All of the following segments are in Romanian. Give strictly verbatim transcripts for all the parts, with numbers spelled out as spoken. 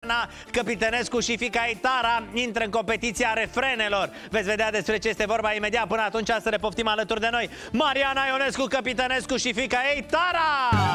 Căpitănescu și fiica ei Tara intră în competiția refrenelor. Veți vedea despre ce este vorba imediat. Până atunci să ne poftim alături de noi Mariana Ionescu, Căpitănescu și fiica ei Tara.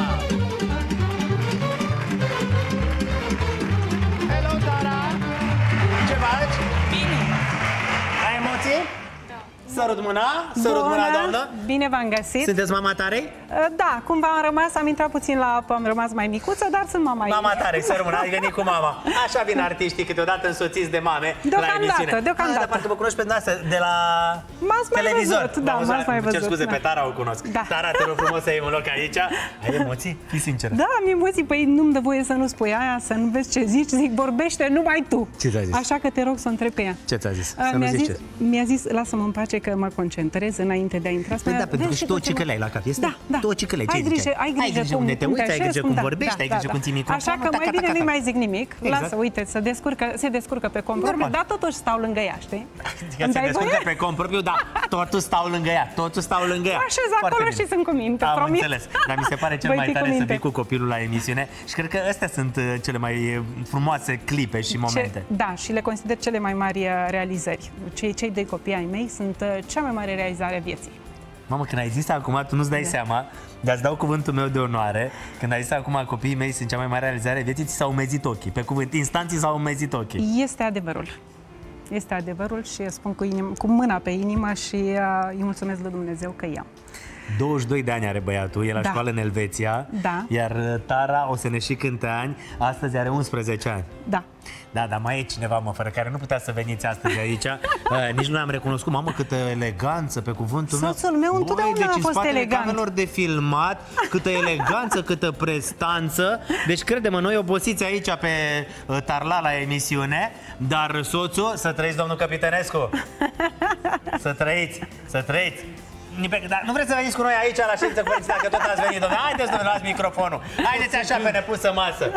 Hello, Tara! Ce faci? Bine! Ai emoții? Sărut mâna, sărut mâna, doamnă. Bine v-am găsit. Sunteți mama Tarei? Da, cumva am rămas, am intrat puțin la apă, am rămas mai micuță, dar sunt mama ei. Mama Tarei, sărut mâna, ai venit cu mama. Așa vin artiștii câteodată însoțiți de mame la emisiune. Deocamdată, ah, parcă vă cunoști pe dumneavoastră de la televizor. Văzut, da, m-ați mai văzut. Cer scuze, da. pe Tara o cunosc. Da. Tara, te rog frumos să iei un loc aici. Ai emoții? Fii sinceră. Da, am emoții. Păi nu-mi dă voie să nu spui aia, să nu vezi ce zici. Zic, vorbește numai tu. Ce ți-a zis? Așa că te rog să o întreb pe ea. Ce ți-a zis? Mi-a zis, mi-a zis, lasă-mă în pace că mă concentrez înainte de a intra. Păi da, pentru că și tu o cicăleai la cap. Este? Da, da. Tu o cicăleai. Ai grijă, ai grijă unde te uiți, ai grijă cum vorbești, ai grijă cum ții microfonul. Așa că mai bine nu-i mai zic nimic. Lasă, uite, se descurcă, se descurcă pe cont propriu, dar totuși stau lângă ea, știi? Se descurcă pe cont propriu, dar totul stau lângă ea, totul stau lângă ea. Așez acolo și sunt cu minte, am promit. înțeles, dar mi se pare cel mai tare să vii cu copilul la emisiune și cred că astea sunt cele mai frumoase clipe și momente. Da, și le consider cele mai mari realizări. Cei, cei doi copii ai mei sunt cea mai mare realizare a vieții. Mamă, când ai zis acum, tu nu-ți dai da. seama, dar îți dau cuvântul meu de onoare, când ai zis acum copiii mei sunt cea mai mare realizare a vieții, ți s-au umezit ochii, pe cuvânt, instanții s-au umezit ochii. Este adevărul. Este adevărul și spun cu, inim, cu mâna pe inimă și uh, îi mulțumesc lui Dumnezeu că i-am. douăzeci și doi de ani are băiatul, e la da. școală în Elveția, da. Iar Tara o să ne și cânte ani, astăzi are unsprezece ani. Da. Da, dar mai e cineva, mă, fără care nu putea să veniți astăzi aici. uh, nici nu l-am recunoscut. Mamă, câtă eleganță, pe cuvântul meu. Soțul meu întotdeauna deci a fost elegant. Camerelor de filmat, câtă eleganță, câtă prestanță. Deci, crede-mă, noi obosiți aici pe uh, Tarla la emisiune, dar soțul, să trăiți, domnul Căpitănescu. Să trăiți, să trăiți. Dar nu vreți să veniți cu noi aici la ședință, dacă tot ați venit, domnule? Haideți, domnule, luați microfonul. Haideți așa pe nepusă masă.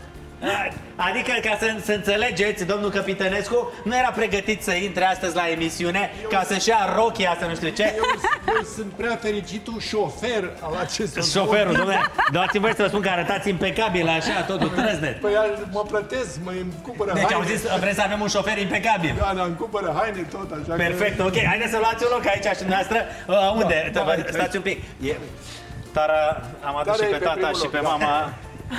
Adică, ca să, să înțelegeți, domnul Căpitănescu nu era pregătit să intre astăzi la emisiune eu ca să-și ia rochia, să nu știu ce. Eu, eu sunt prea fericitul șofer al acestui. Șoferul, domnule, dați-mi voi să vă spun că arătați impecabil, așa, totul trăznet. Păi mă plătesc, mă îmi cumpără deci haine. au zis, vreți să avem un șofer impecabil. Da, da, îmi cumpără haine tot, așa. Perfect, că... ok, haideți să luați un loc aici și dumneavoastră. Uh, unde? Da, da, stați un pic. E... Tara, am adus Tara și pe tata și pe loc, mama.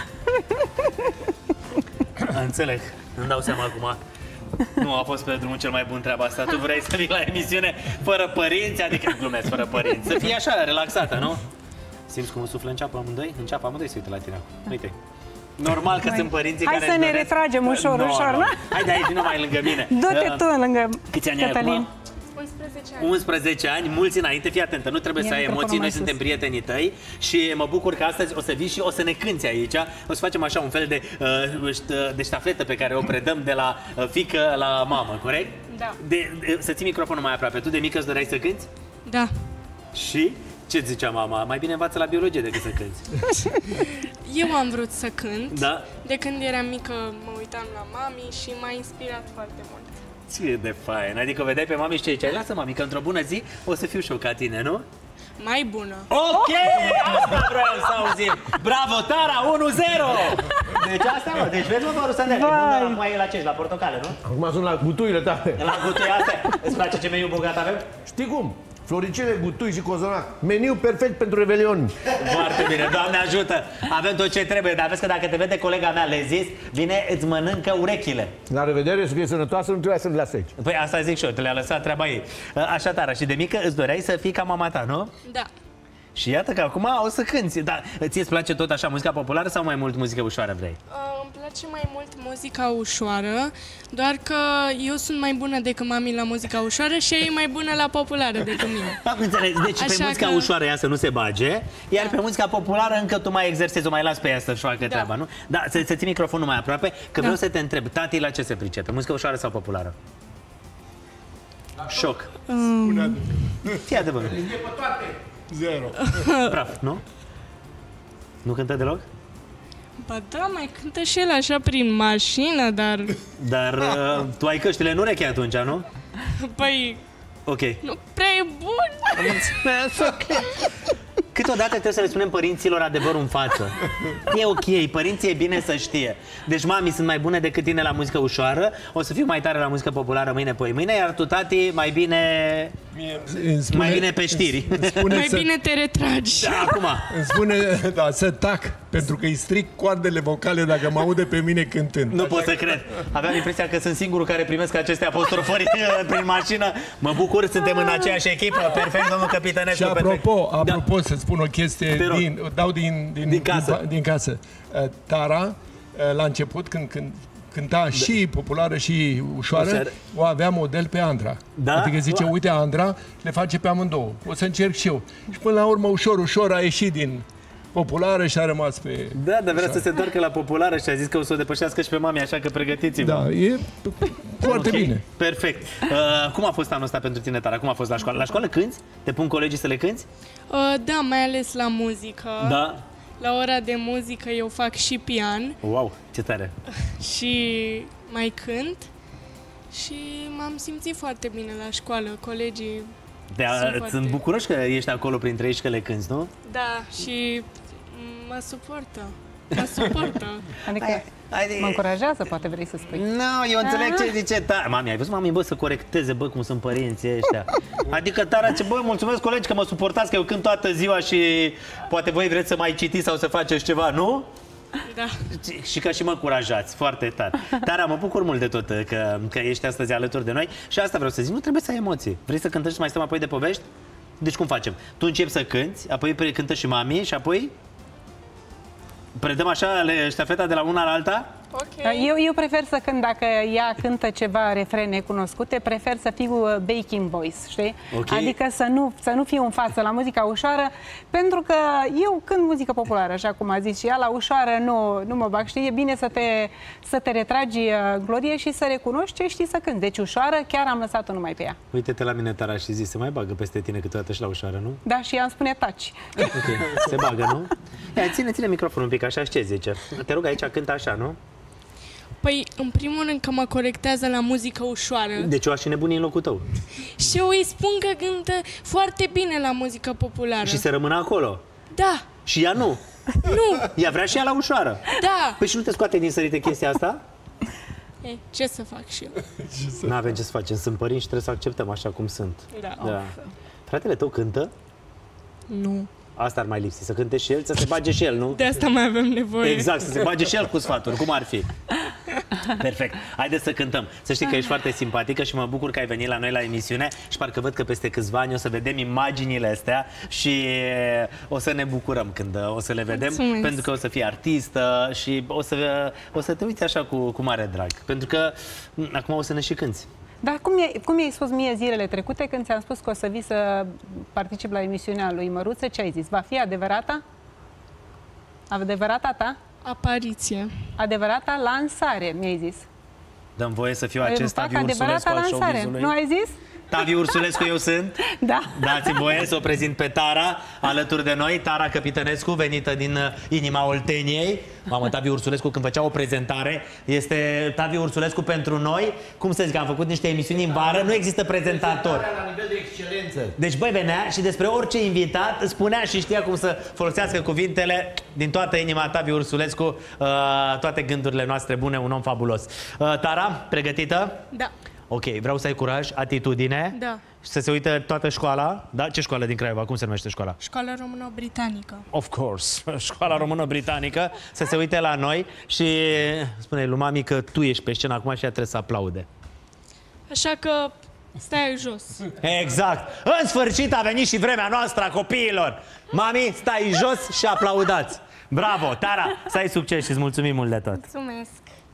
Înțeleg, îmi dau seama acum. Nu a fost pe drumul cel mai bun treaba asta. Tu vrei să vii la emisiune fără părinți, adică glumesc, fără părinți. Să fii așa, relaxată, nu? Simți cum suflă în ceapă amândoi? În ceapă amândoi se uită la tine. Uite. Normal că Hai. sunt părinții Hai care să ne retragem ușor, no, ușor, nu? Hai de aici, vină mai lângă mine. Du-te tu lângă Câți ani ai acum? unsprezece ani. unsprezece ani, mulți înainte, fii atentă, nu trebuie Mie să ai emoții, noi sus. suntem prietenii tăi și mă bucur că astăzi o să vii și o să ne cânti aici. O să facem așa un fel de, uh, de ștafetă pe care o predăm de la fiică la mamă, corect? Da. De, de, să ții microfonul mai aproape. Tu de mică îți doreai să cânti? Da. Și? Ce zicea mama? Mai bine învață la biologie decât să cânti. Eu am vrut să cânt. Da? De când eram mică mă uitam la mami și m-a inspirat foarte mult. Ce de fain, adică o vedeai pe mami și ce ziceai, lasă mami că într-o bună zi o să fiu și eu ca tine, nu? Mai bună. Ok, asta vreau să auzim. Bravo, Tara, unu zero. Deci asta, mă, deci vezi, mă, vă Rusandel, e bună mai la ce, la portocale, nu? Acum sunt la gutuile tale. La gutuile astea, îți place ce meniu bogat avem? Știi cum? Floricele, gutui și cozonac. Meniu perfect pentru revelion. Foarte bine, Doamne ajută. Avem tot ce trebuie, dar vezi că dacă te vede colega mea lezis, vine, îți mănâncă urechile. La revedere, să fie sănătoasă, nu trebuie să-mi lase aici. Păi asta zic și eu, te le-a lăsat treaba ei. Așa, Tara, și de mică îți doreai să fii ca mama ta, nu? Da. Și iată că acum o să cânti. Dar ție îți place tot așa muzica populară sau mai mult muzică ușoară vrei? Uh, îmi place mai mult muzica ușoară, doar că eu sunt mai bună decât mami la muzica ușoară și ea e mai bună la populară decât mine. Am înțeles. Deci așa pe muzica că... ușoară ea să nu se bage, iar da. pe muzica populară încă tu mai exersezi, o mai las pe ea să-și facă da. treaba, nu? Da, să, să ții microfonul mai aproape, că da. vreau să te întreb, tati la ce se pricepe? Muzică ușoară sau populară? Șoc. Um... Fii adevărul. E pe toate. Zero. Praf, nu? Nu cântă deloc? Ba da, mai cântă și el așa prin mașină, dar... Dar uh, tu ai căștile în ureche atunci, nu? Păi... Ok. Nu prea e bun. Ok. Câteodată trebuie să le spunem părinților adevărul în față. E ok, părinții e bine să știe. Deci, mami, sunt mai bune decât tine la muzică ușoară, o să fiu mai tare la muzică populară mâine, poi mâine, iar tu, tati, mai bine... Îmi spune, mai bine pe știri. îmi spune Mai să, bine te retragi. Da, acum. îmi spune da, să tac, pentru că îi stric coardele vocale dacă mă aude pe mine cântând. Nu pot să cred. Aveam impresia că sunt singurul care primesc aceste apostrofări prin mașină. Mă bucur, suntem în aceeași echipă. Perfect, domnul Căpitănescu. Și apropo, perfect. apropo da. să spun o chestie, Te rog. din, dau din, din, Din casă. Din, din casă. Uh, Tara, uh, la început, când, când cânta da. și populară și ușoară, Ușoară. o avea model pe Andra. Da? Adică zice, Da. uite, Andra le face pe amândouă. O să încerc și eu. Și până la urmă, ușor, ușor a ieșit din populară și a rămas pe... Da, dar vrea să se întoarcă la populară și a zis că o să o depășească și pe mami, așa că pregătiți-vă. Da, e foarte Ok, bine. Perfect. Uh, cum a fost anul ăsta pentru tine, Tara? Cum a fost la școală? La școală cânti? Te pun colegii să le cânti? Uh, da, mai ales la muzică. Da. La ora de muzică eu fac și pian Wow, ce tare. și mai cânt. Și m-am simțit foarte bine la școală. Colegii, Te, Sunt sunt foarte- bucuroși că ești acolo printre ei și că le cânti, nu? da, și mă suportă. Mă suportă. Adică Haide. mă încurajează, poate vrei să spui. Nu, eu înțeleg ce zice Tara. Mami, ai văzut, mami, bă, să corecteze, bă, cum sunt părinții ăștia. Adică Tara ce, bă, mulțumesc, colegi, că mă suportați, că eu cânt toată ziua și poate voi vreți să mai citiți sau să faceți ceva, nu? Da. Și că și mă încurajați, foarte tare. Tara, mă bucur mult de tot că, că ești astăzi alături de noi și asta vreau să zic, nu trebuie să ai emoții. Vrei să cântări și mai stăm apoi de povești? Deci cum facem? Tu începi să cânti, apoi pre- cântă și mami și apoi predăm așa le- ștafeta de la una la alta? Ok. Eu, eu prefer să cânt, dacă ea cântă ceva refrene cunoscute, prefer să fiu uh, baking voice, știi? Ok. Adică să nu, să nu fiu în față la muzica ușoară, pentru că eu cânt muzică populară, așa cum a zis și ea, la ușoară nu, nu mă bag, știi? E bine să te, să te retragi în glorie și să recunoști ce știi să cânti. Deci ușoară, chiar am lăsat-o numai pe ea. Uite-te la mine, Tara, și zi, se mai bagă peste tine câteodată și la ușoară, nu? Da, și ea îmi spune taci. Ok, se bagă, nu? Ia, ține, ține microfonul un pic, așa și ce zice? Te rog, aici cântă așa, nu? Păi, în primul rând că mă corectează la muzică ușoară. Deci eu aș fi nebunii în locul tău. Și eu îi spun că cântă foarte bine la muzică populară. Și să rămână acolo. Da, Și ea nu. nu, Ea vrea și ea la ușoară. da. Păi și nu te scoate din sărite chestia asta? E, ce să fac și eu? Nu avem ce să facem, sunt părinți și trebuie să acceptăm așa cum sunt. Da. Da. Fratele tău cântă? Nu. Asta ar mai lipsi, să cânte și el, să se bage și el, nu? De asta mai avem nevoie. Exact, să se bage și el cu sfaturi, cum ar fi. Perfect. Haideți să cântăm. Să știi că ești foarte simpatică și mă bucur că ai venit la noi la emisiune și parcă văd că peste câțiva ani o să vedem imaginile astea și o să ne bucurăm când o să le vedem, Mulțumesc. pentru că o să fii artistă și o să, o să te uiți așa cu, cu mare drag. Pentru că m, acum o să ne și cânti. Dar cum, e, cum i-ai spus mie zilele trecute când ți-am spus că o să vii să particip la emisiunea lui Măruță, ce ai zis? Va fi adevărata? Adevărata ta? Apariție. Adevărata lansare, mi-ai zis. Dăm voie să fiu Îmi acest fac Tavi Ursulescu adevărata al lansare. showbizului? Nu ai zis? Tavi Ursulescu eu sunt. Da. Dați-mi voie să o prezint pe Tara alături de noi, Tara Căpitănescu, venită din uh, inima Olteniei. Mamă, Tavi Ursulescu, când făcea o prezentare, este Tavi Ursulescu pentru noi. Cum să zic, am făcut niște emisiuni în vară, nu există prezentator. La nivel de excelență. Deci, băi, venea și despre orice invitat spunea și știa cum să folosească cuvintele din toată inima. Tavi Ursulescu, uh, toate gândurile noastre bune, un om fabulos. Uh, Tara, pregătită? Da. Ok, vreau să ai curaj, atitudine. Da. Și să se uite toată școala. Da? Ce școală din Craiova? Cum se numește școala? Școala Română-Britanică. Of course, școala română-britanică. Să se uite la noi și spune lui mami că tu ești pe scenă acum și ea trebuie să aplaude. Așa că stai jos. Exact. În sfârșit a venit și vremea noastră a copiilor. Mami, stai jos și aplaudați. Bravo, Tara, să ai succes și îți mulțumim mult de tot. Mulțumesc.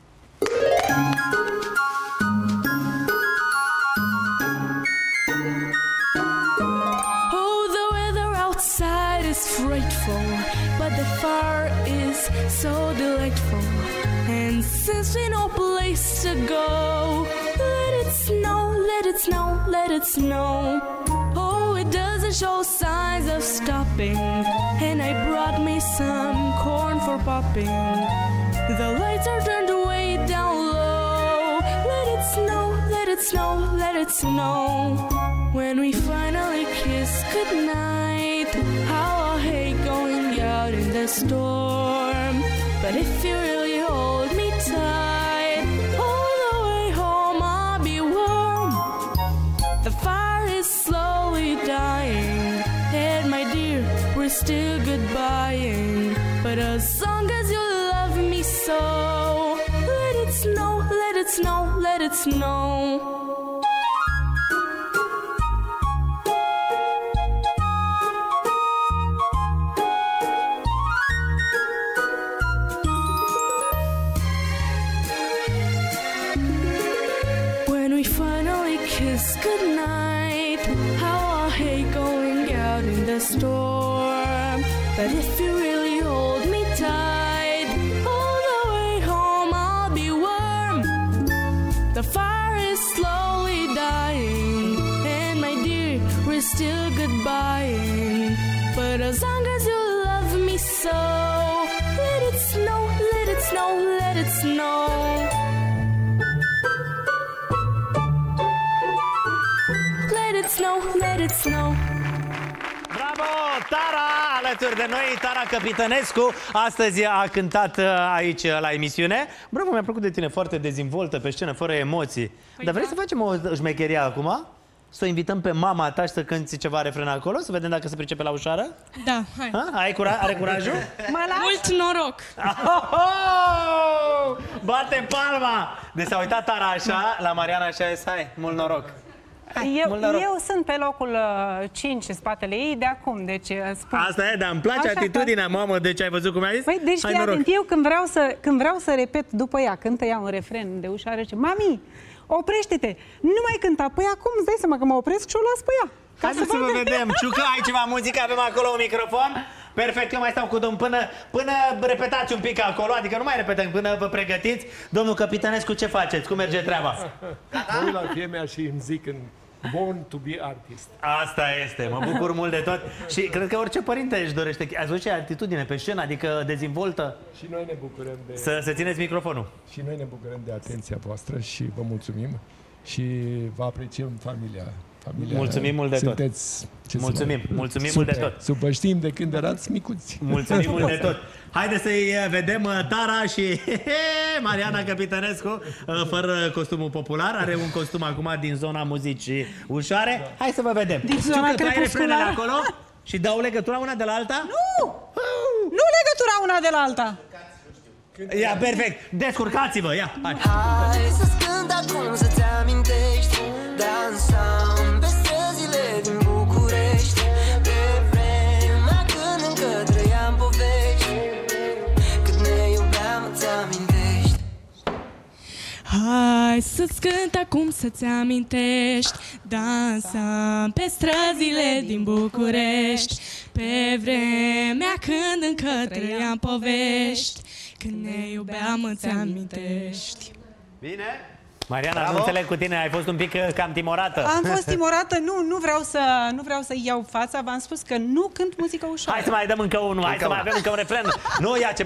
Oh, the weather outside is frightful, but the fire is so delightful. And since we no place to go, let it snow, let it snow, let it snow. Oh, it doesn't show signs of stopping, and I brought me some corn for popping. The lights are turned way down low. Let it snow, let it snow, let it snow. When we finally kiss goodnight, how I hate the storm. But if you really hold me tight, all the way home I'll be warm. The fire is slowly dying, and my dear, we're still goodbying. But as long as you love me so, let it snow, let it snow, let it snow. When we finally kiss goodnight, how I hate going out in the storm. But if you really hold me tight, all the way home I'll be warm. The fire is slowly dying, and my dear, we're still goodbying. But as long as you love me so, let it snow, let it snow, let it snow. Let it snow, let it snow. Bravo! Tara alături de noi, Tara Capitănescu. Astăzi a cântat aici la emisiune. Bravo, mi-a plăcut de tine, foarte dezvoltă pe scenă, fără emoții. Păi Dar vrei da. să facem o șmecherie acum? Să o invităm pe mama ta și să cânti ceva refren acolo? Să vedem dacă se pricepe la ușoară? Da, hai. Ha? Ai cura are curajul? Mult noroc! Oh! Bate palma! Deci s-a uitat Tara așa, la Mariana și a zis, hai, mult noroc. Eu, eu sunt pe locul uh, cinci în spatele ei de acum, deci uh, spun. Asta e, dar îmi place Așa atitudinea, mamă, deci ai văzut cum ai zis? Păi, deci hai, fii noroc. atent, eu când vreau, să, când vreau să repet după ea, cântă ea un refren de ușoară, zice, mami, oprește-te, nu mai cânta, păi acum îți dai seama că mă opresc și o las pe ea. Hai să, să vă vedem, Ciucă, ai ceva muzică, avem acolo un microfon. Perfect, eu mai stau cu domnul până, până repetați un pic acolo, adică nu mai repetăm, până vă pregătiți. Domnul Capitănescu, ce faceți? Cum merge treaba? Mă uit la femeia și îmi zic în born to be artist. Asta este, mă bucur mult de tot. Și cred că orice părinte își dorește. Ați văzut ce atitudine pe scenă, adică dezvoltă. Și noi ne bucurăm de... Să, să țineți microfonul. Și noi ne bucurăm de atenția voastră și vă mulțumim și vă apreciem familia. familia mulțumim mult de sunteți, tot. Ce mulțumim, mai... mulțumim Super, mult de tot. Să vă știm de când erați micuți. Mulțumim mult de tot. Haideți să-i vedem Tara și Mariana Capitănescu fără costumul popular. Are un costum acum din zona muzicii ușoare. Hai să vă vedem. Din zona crepusculară acolo și dau legătura una de la alta? Nu! Nu legătura una de la alta. Ia, perfect. Descurcați-vă, ia. Hai. Hai să-ți cânt acum, să-ți amintești. Dansam pe străzile din București, pe vremea când încă trăiam povești. Cât ne iubeam, îți amintești. Hai să-ți cânt acum, să-ți amintești. Dansam pe străzile din București, pe vremea când încă trăiam povești. Când ne iubeam, îți amintești. Bine? Mariana, Bravo. Nu înțeleg cu tine, ai fost un pic cam timorată. Am fost timorată, nu, nu vreau să nu vreau să iau fața, v-am spus că nu cânt muzică ușoară. Hai să mai dăm încă unul, hai încă să mai avem încă un refren. Nu, ia ce...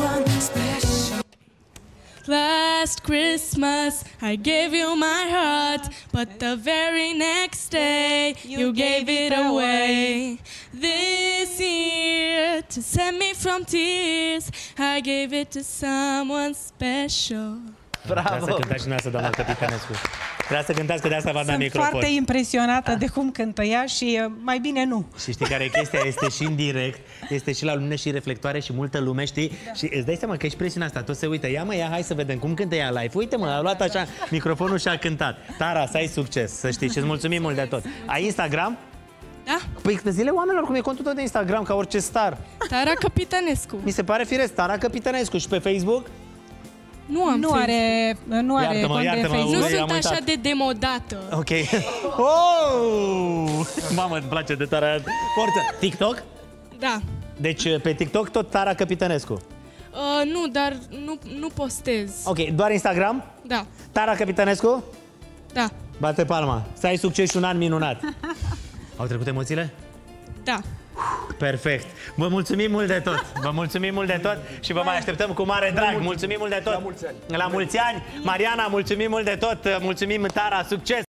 Last Christmas I gave you my heart, but the very next day you gave it away. This year, to save me from tears, I gave it to someone special. Bravo! Trebuie să cântați și dumneavoastră, doamna Capitănescu. Trebuie să cântați, că de asta v-am dat microfon. Sunt foarte impresionată de cum cântă ea și mai bine nu. Și știi care e chestia? Este și în direct, este și la lumină și reflectoare și multă lume, știi? Da. Și îți dai seama că ești presiunea asta, toți se uită. Ia mă, ia, hai să vedem cum cântă ea live. Uite mă, a luat așa microfonul și a cântat. Tara, să ai succes, să știi, și îți mulțumim mult de tot. Ai Instagram? Da. Păi zile oamenilor cum e contul tău de Instagram, ca orice star. Tara Capitănescu. Mi se pare firesc, Tara Capitănescu. Și pe Facebook? Nu am nu are, nu are iartă-mă, cont iartă-mă, de Facebook. Nu sunt așa de demodată. Ok. Oh! Mamă, îmi place de Tara. Forță. TikTok? Da. Deci pe TikTok tot Tara Capitănescu. Uh, nu, dar nu, nu postez. Ok, doar Instagram? Da. Tara Capitănescu? Da. Bate palma. Să ai succes și un an minunat. Au trecut emoțiile? Da. Perfect. Vă mulțumim mult de tot. Vă mulțumim mult de tot și vă mai așteptăm cu mare drag. Mulțumim mult de tot. La mulți ani. La mulți ani. Mariana, mulțumim mult de tot. Mulțumim, Tara, succes.